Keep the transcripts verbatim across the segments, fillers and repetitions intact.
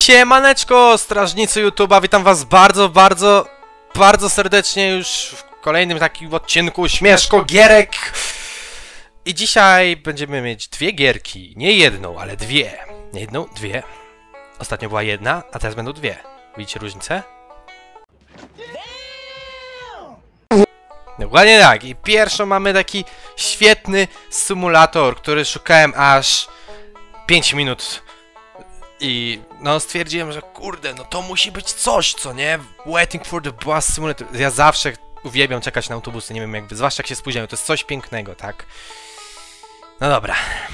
Siemaneczko, strażnicy YouTube'a, witam was bardzo, bardzo, bardzo serdecznie już w kolejnym takim odcinku Śmieszko Gierek. I dzisiaj będziemy mieć dwie gierki, nie jedną, ale dwie. Nie jedną, dwie. Ostatnio była jedna, a teraz będą dwie. Widzicie różnicę? Dokładnie tak. I pierwszą mamy taki świetny symulator, który szukałem aż pięć minut. I no stwierdziłem, że kurde, no to musi być coś, co nie? Waiting for the bus simulator. Ja zawsze uwielbiam czekać na autobusy, nie wiem jak wy, zwłaszcza jak się spóźniają, to jest coś pięknego, tak? No dobra.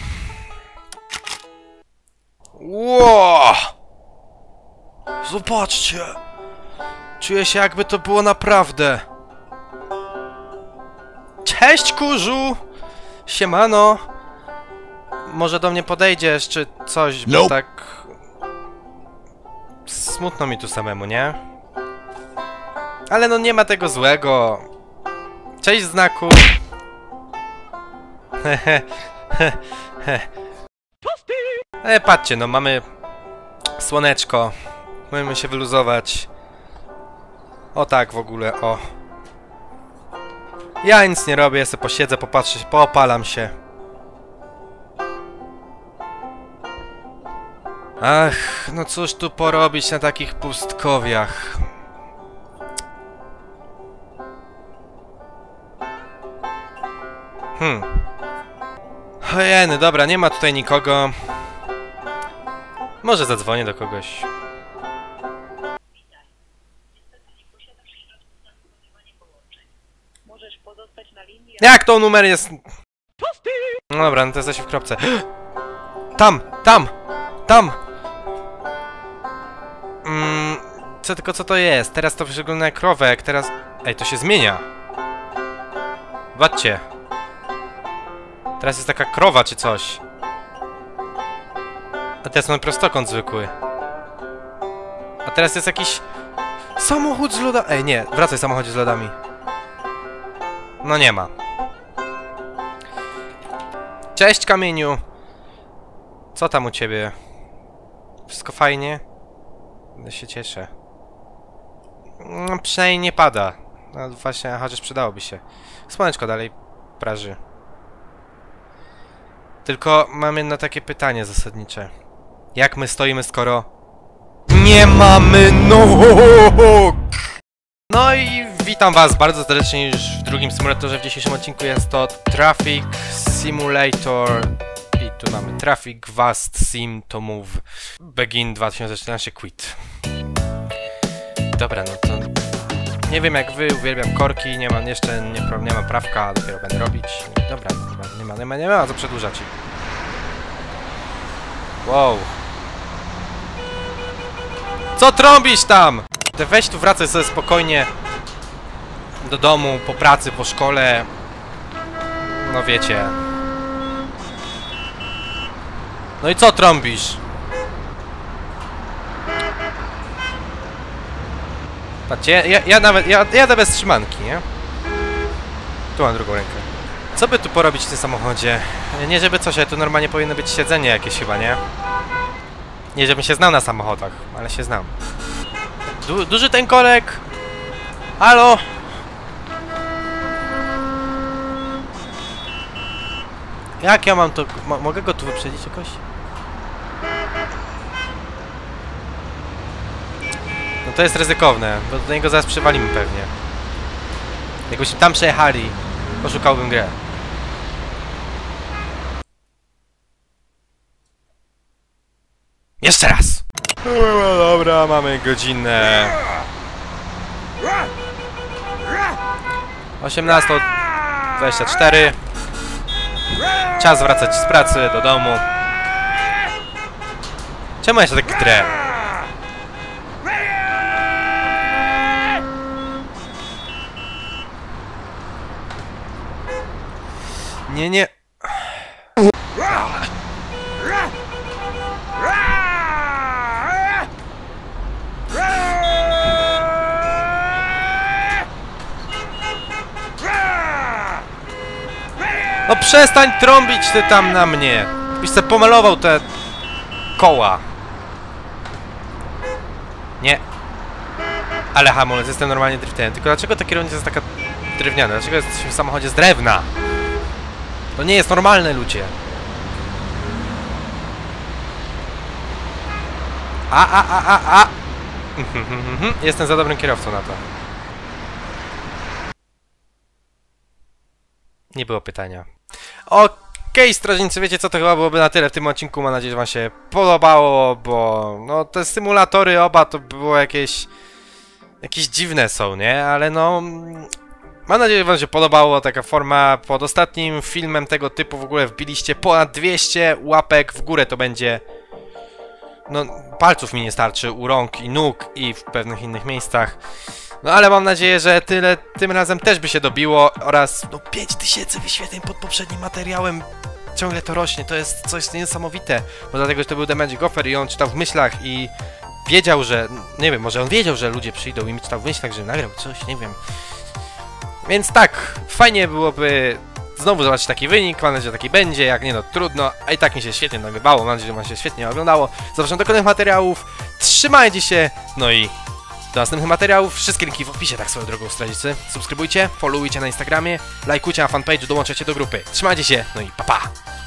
Ło! Zobaczcie! Czuję się jakby to było naprawdę. Cześć kurzu! Siemano! Może do mnie podejdziesz, czy coś, bo nope. Tak... Smutno mi tu samemu, nie? Ale no nie ma tego złego. Cześć znaku! Hehe, E, patrzcie, no mamy słoneczko. Możemy się wyluzować. O tak w ogóle, o. Ja nic nie robię, ja sobie posiedzę, popatrzę, poopalam się. Ach, no cóż tu porobić na takich pustkowiach. Hmm. Ojeny, dobra, nie ma tutaj nikogo. Może zadzwonię do kogoś. Jak to numer jest? No dobra, no to jesteś w kropce. Tam, tam, tam. Mm, co tylko co to jest? Teraz to wygląda jak krowek, teraz... Ej, to się zmienia. Zobaczcie. Teraz jest taka krowa czy coś. A teraz mamy prostokąt zwykły. A teraz jest jakiś... samochód z lodami. Ej, nie, wracaj samochodzie z lodami. No nie ma. Cześć kamieniu. Co tam u ciebie? Wszystko fajnie? Ja się cieszę. No, przynajmniej nie pada. No właśnie, chociaż przydałoby się. Słoneczko dalej praży. Tylko mam jedno takie pytanie zasadnicze. Jak my stoimy, skoro nie mamy nóg? No i witam was bardzo serdecznie już w drugim symulatorze. W dzisiejszym odcinku jest to Traffic Simulator. I tu mamy Traffic Vast Sim to Move Begin dwa tysiące czternaście Quit. Dobra, no to nie wiem jak wy, uwielbiam korki, nie mam jeszcze, nie, nie mam prawka, dopiero będę robić. Dobra, nie ma, nie ma, nie ma co przedłużać. Wow. Co trąbisz tam? Te weź tu wracaj sobie spokojnie do domu, po pracy, po szkole. No wiecie. No i co trąbisz? Patrzcie, ja, ja nawet, ja jadę bez trzymanki, nie? Tu mam drugą rękę. Co by tu porobić w tym samochodzie? Nie żeby coś, ale tu normalnie powinno być siedzenie jakieś chyba, nie? Nie żebym się znał na samochodach, ale się znam. Du duży ten korek! Halo! Jak ja mam to... Mo mogę go tu wyprzedzić jakoś? No to jest ryzykowne, bo do niego zaraz przywalimy pewnie. Jakbyśmy tam przejechali, poszukałbym grę. Jeszcze raz! No dobra, mamy godzinę... osiemnasta dwadzieścia cztery. Czas wracać z pracy do domu. Czemu ja się tak drę? Nie, nie. No przestań trąbić ty tam na mnie! Byś se pomalował te koła. Nie. Ale hamulec, jestem normalnie driftem. Tylko dlaczego ta kierownica jest taka drewniana? Dlaczego jesteśmy w samochodzie z drewna? To nie jest normalne, ludzie. A, a, a, a, a. Jestem za dobrym kierowcą na to. Nie było pytania. Okej, okay, strażnicy, wiecie co, to chyba byłoby na tyle w tym odcinku. Mam nadzieję, że wam się podobało, bo no te symulatory oba to było jakieś... Jakieś dziwne są, nie? Ale no... Mam nadzieję, że wam się podobało taka forma. Pod ostatnim filmem tego typu w ogóle wbiliście ponad dwieście łapek w górę, to będzie... No, palców mi nie starczy u rąk i nóg i w pewnych innych miejscach. No ale mam nadzieję, że tyle tym razem też by się dobiło oraz no pięć tysięcy wyświetleń pod poprzednim materiałem. Ciągle to rośnie, to jest coś niesamowite. Bo dlatego, że to był The Magic Offer i on czytał w myślach i wiedział, że... Nie wiem, może on wiedział, że ludzie przyjdą i mi czytał w myślach, że nagrał coś, nie wiem. Więc tak, fajnie byłoby znowu zobaczyć taki wynik, mam nadzieję, że taki będzie, jak nie no trudno, a i tak mi się świetnie nagrywało, mam nadzieję, że wam się świetnie oglądało. Zapraszam do kolejnych materiałów, trzymajcie się, no i do następnych materiałów, wszystkie linki w opisie, tak swoją drogą strażnicy. Subskrybujcie, followujcie na Instagramie, lajkujcie na fanpage'u, dołączajcie do grupy. Trzymajcie się, no i pa pa!